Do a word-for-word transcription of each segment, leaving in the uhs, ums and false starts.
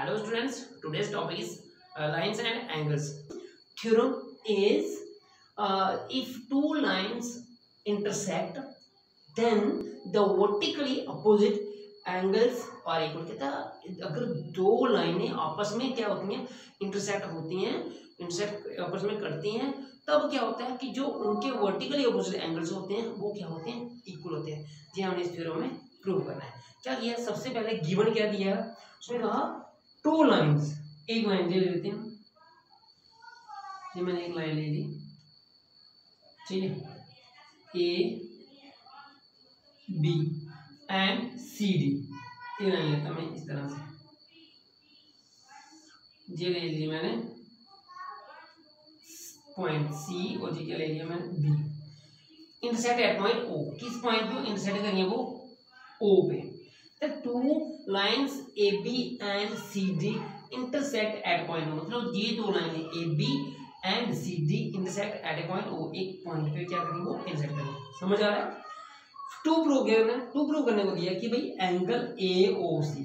Hello students, today's topic is uh, lines and angles. Theorem is uh, if two lines intersect, then the vertically opposite angles are equal. कहता अगर दो लाइनें आपस में क्या होती हैं, इंटरसेक्ट होती हैं, इंटरसेक्ट आपस में करती हैं, तब क्या होता है कि जो उनके वर्टिकली अपोजिट एंगल्स होते हैं वो क्या होते हैं, इक्वल होते हैं। जी हमने इस थ्योरम में प्रूव करना है। क्या किया, सबसे पहले गिवन क्या दिया, उसमें कहा टू लाइंस, एक लाइन ले लेते हैं, ये मैंने एक लाइन ले ली, ठीक है, A B and C D, ये लाइन लेता मैं इस तरह से, ये ले ली मैंने पॉइंट सी और जी क्या ले लिया मैंने B. Intersect at point O, किस पॉइंट पे इंटरसेक्ट करेंगे वो, ओ पे। The two lines A B and C D intersect at point O, मतलब ये दो लाइनें A B and C D intersect at a point O, एक पॉइंट पे क्या करेंगे वो इंटरसेक्ट करेंगे। समझ आ रहा है। टू प्रूव करना है, टू प्रूव करने को दिया कि भाई angle A O C,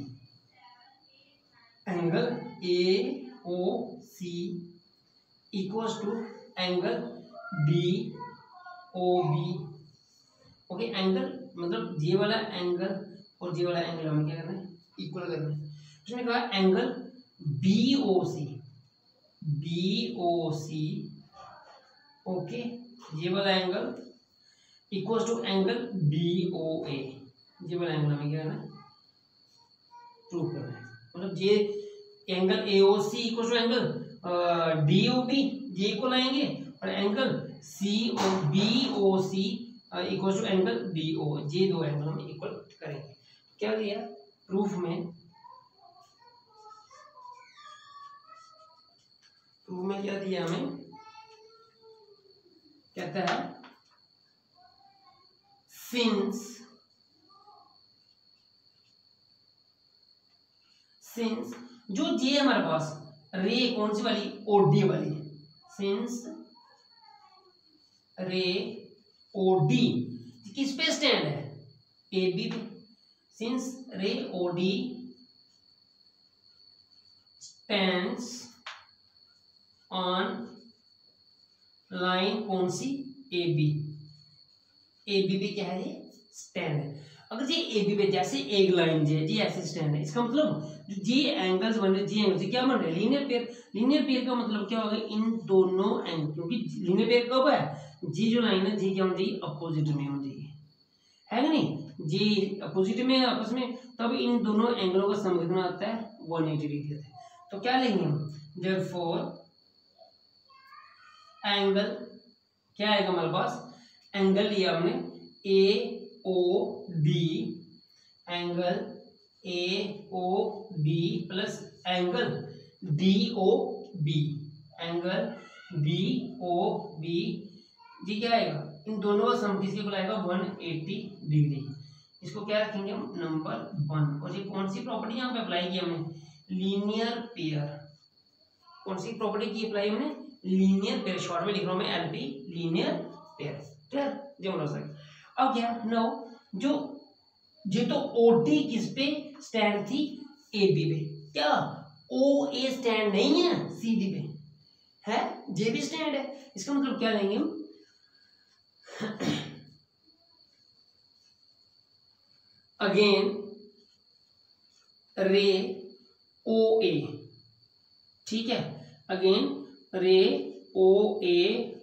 angle A O C equals to angle B O B। Okay, angle मतलब ये वाला एंगल और ये वाला एंगल हमें क्या करना है, इक्वल करना है। उसने कहा angle B O C, B O C, okay, ये वाला angle equal to angle B O A, ये वाला एंगल हमें क्या करना है, प्रूव करना है। मतलब ये angle A O C equal to angle D O B, ये इक्वल आएंगे, और angle C O B O C equal to angle B O, ये दो एंगल हम इक्वल करेंगे। क्या किया प्रूफ में, प्रूफ में क्या दिया हमें, कहता है सिंस सिंस जो जे हमारे पास रे कौन सी वाली, ओडी वाली, सिंस रे ओडी किस पे स्टैंड है, ए बी पे। Since ray OD stands on line कौन सी, ए बी, ए बी पे क्या है, ये स्टैंड है। अगर जी ए बी पे जैसे एक लाइन जी जी ऐसे स्टैंड है, इसका मतलब जो जी एंगल्स बन रहे, जी एंगल से क्या बन रहे, लीनियर पेयर। लीनियर पेयर का मतलब क्या होगा, इन दोनों एंगल, क्योंकि लीनियर पेयर कब है, जी जो लाइन है जी क्या होनी चाहिए, अपोजिट में होनी चाहिए, है कि नहीं, जी अपोजिट में आपस में, तब इन दोनों एंगलों का सम कितना आता है, वन एटी डिग्री आता है। तो क्या लेंगे हम, देयरफॉर एंगल क्या आएगा हमारे पास, एंगल लिया हमने A O D, angle A O D plus angle D O B, angle D O B, जी क्या आएगा, इन दोनों का सम किसके को आएगा, वन एटी डिग्री। इसको क्या रखेंगे हम, नंबर वन। और ये कौन सी प्रॉपर्टी यहाँ पे अप्लाई की हमने, लीनियर पेयर। कौन सी प्रॉपर्टी की अप्लाई हमने, लीनियर पेयर, शॉर्ट में लिख रहा हूं मैं एलपी, लीनियर पेयर। क्लियर, जो हो सकता। अब क्या नो, जो ये तो ओडी किस पे स्टैंड थी, ए बी पे, क्या ओ ए स्टैंड नहीं है सी डी पे है, जे भी स्टैंड है। इसका मतलब क्या लेंगे हम, अगेन रे ओ ए, ठीक है, again ray O A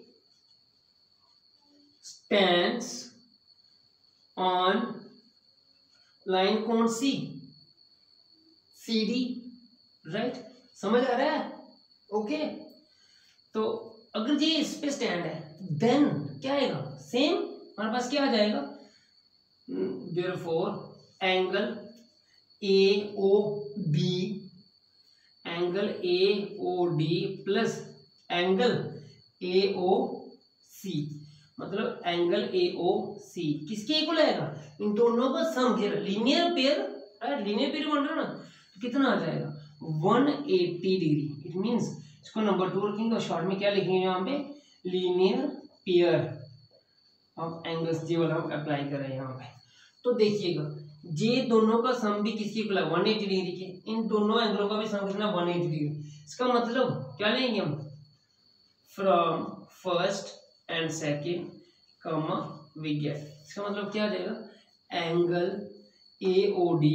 stands on line कौन सी, सी डी, राइट, समझ आ रहा है। ओके, तो अगर ये इस पे स्टैंड है, देन क्या आएगा, सेम हमारे पास क्या आ जाएगा, therefore angle A O B, angle A O D plus angle A O C, मतलब एंगल ए ओ सी किसके इक्वल आएगा, इन दोनों का sum, linear pair, right, linear pair बन रहा है ना, तो कितना आ जाएगा, one eighty degree. It means इसको नंबर टू रखेंगे और शॉर्ट में क्या लिखेंगे यहाँ पे, लीनियर पेयर ऑफ एंगल्स, जी वाला हम अप्लाई कर रहे हैं यहाँ पे। तो देखिएगा ये दोनों का सम भी किसके इक्वल है, वन एटी डिग्री के। इन दोनों एंगलों का भी सम कितना, वन एटी डिग्री। इसका मतलब क्या लेंगे हम, from first and second comma we get, इसका मतलब क्या आ जाएगा, angle A O D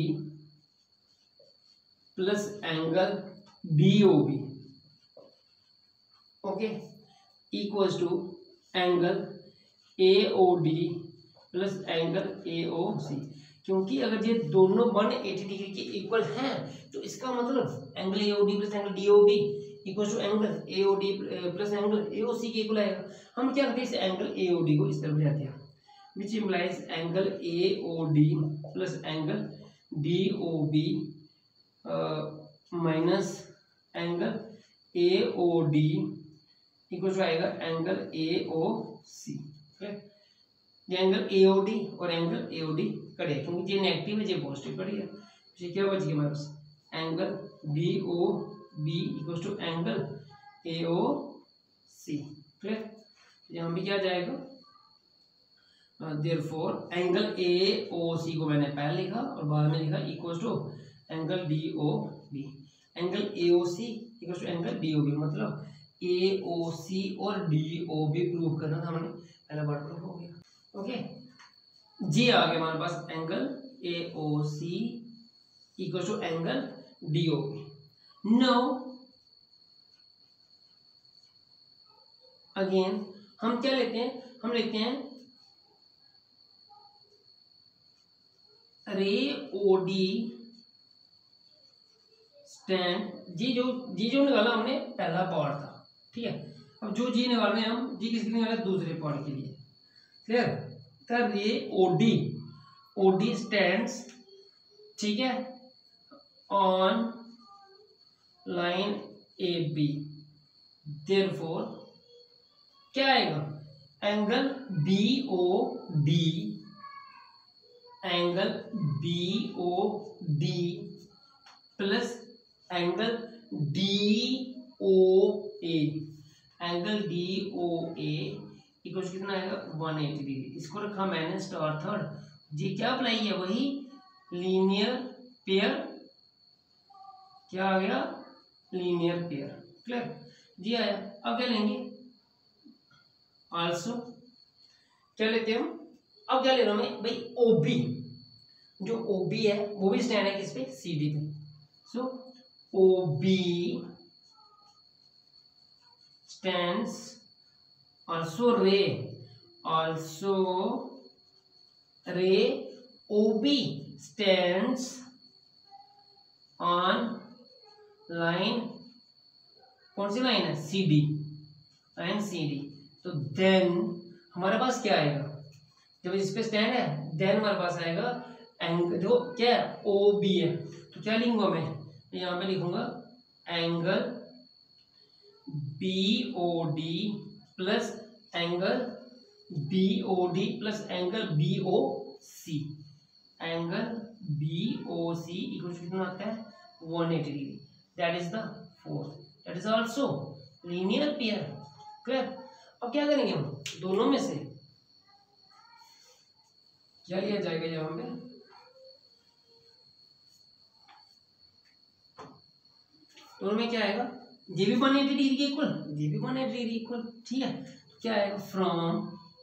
plus angle B O B, okay, equals to angle A O D plus angle A O C. क्योंकि अगर ये दोनों वन एटी डिग्री के इक्वल हैं तो इसका मतलब angle A O D plus angle D O B equal to angle A O D plus angle A O सी के इक्वल आएगा। हम क्या करते हैं, इस एंगल ए ओ डी को इस तरफ ले आते हैं, which implies angle A O D plus angle D O B minus angle A O D equal to आएगा एंगल ए ओ सी। ये एंगल ए ओ डी और एंगल ए ओ डी कड़े, क्योंकि ये नेगेटिव है, ये positive कड़ी है, तो क्या बच गया हमारे पास, angle D O B equal to angle A O C. Clear, यहाँ भी क्या जाएगा, देयरफॉर एंगल ए ओ सी को मैंने पहले लिखा और बाद में लिखा equal to angle D O B. Angle A O C equal to angle D O B, मतलब ए ओ सी और डी ओ बी प्रूव करना था हमने, पहला पार्ट प्रूव हो गया। ओके, जी आ गया हमारे पास angle A O C equal to angle D O B. Now again हम क्या लेते हैं, हम लेते हैं रे ओ डी स्टैंड, जी जो जी जो निकाला हमने पहला पार्ट था, ठीक है। अब जो जी निकाल रहे हैं हम, जी किसके लिए निकाले, दूसरे पार्ट के लिए। क्लियर, तर ये ओडी ओडी स्टैंड्स, ठीक है, on line A B, therefore क्या आएगा, angle B O D angle B O D plus angle D O A, angle D O A equal कितना आएगा, वन एटी डिग्री। इसको रखा मैंने स्टार थर्ड, जी क्या अप्लाई है, वही लीनियर पेयर, क्या आ गया, लीनियर पेयर। क्लियर, जी आया। अब क्या लेंगे, आल्सो क्या लेते हैं हम, अब क्या ले रहा हूं मैं भाई, ओबी, जो ओबी है वो भी स्टैंड है किस पे, सीडी पे। So OB stands also ray also ray O B stands on line, कौन सी लाइन है, C D, line C D। तो देन हमारे पास क्या आएगा, जब इस पे स्टैंड है देन हमारे पास आएगा एंगल, जो क्या है O B है, तो क्या लिखूंगा मैं, यहाँ पे लिखूंगा angle B O D plus angle B O D plus angle B O C, angle B O C equal to कितना आता है, one eighty degree, that is the fourth, that is also linear pair. Clear, अब क्या करेंगे हम, दोनों में से क्या लिया जाएगा, यहाँ पे दोनों में क्या आएगा, ये भी वन एटी डिग्री के इक्वल, ये भी वन एटी डिग्री इक्वल, ठीक है। क्या आएगा, from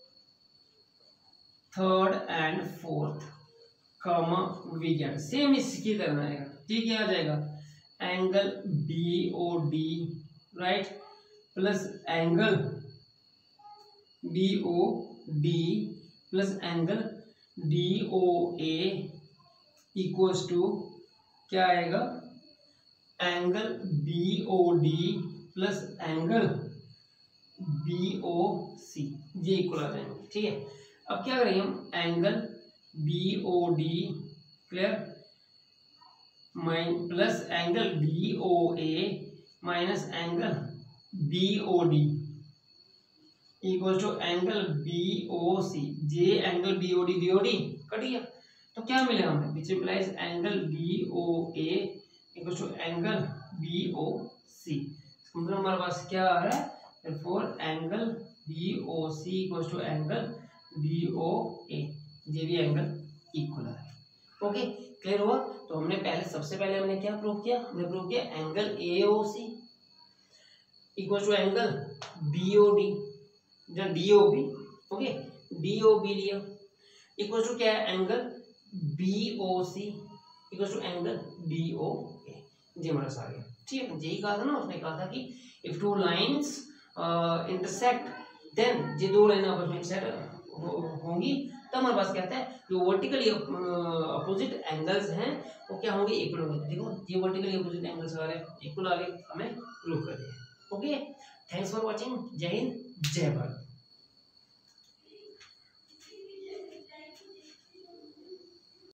third and fourth comma we get, same इसकी तरह आएगा, ठीक है। आ जाएगा angle B O D right plus angle B O D plus angle D O A equals to क्या आएगा, angle B O D plus angle B O C, ये इक्वल आ जाएंगे, ठीक है। अब क्या करेंगे हम, angle B O D clear mine plus angle B O A minus angle B O D equal to angle B O C, जे angle B O D B O D cut गया, तो क्या मिलेगा हमें, which implies angle B O A equal to angle B O C. मतलब हमारे पास क्या आ रहा है, therefore angle B O C equal to angle B O A, ये भी एंगल इक्वल है। ओके, क्लियर हुआ। तो हमने पहले सबसे पहले हमने क्या प्रूव किया, हमने प्रूव किया angle A O C equal to angle B O D या D O B, okay, D O B लिया इक्वल टू क्या है angle B O C equal to angle D O A, ये हमारा आ गया। ठीक है, यही कहा था ना, उसने कहा था कि if two lines intersect then ये दो लाइन आपस में इंटरसेक्ट होंगी तब हमारे पास कहता है जो वर्टिकली अपोजिट एंगल्स हैं वो क्या होंगे, इक्वल होंगे। देखो ये वर्टिकली अपोजिट एंगल्स आ रहे हैं, इक्वल आ रहे, हमें प्रूव कर दिया। Okay, thanks for watching. जय हिंद, जय भारत।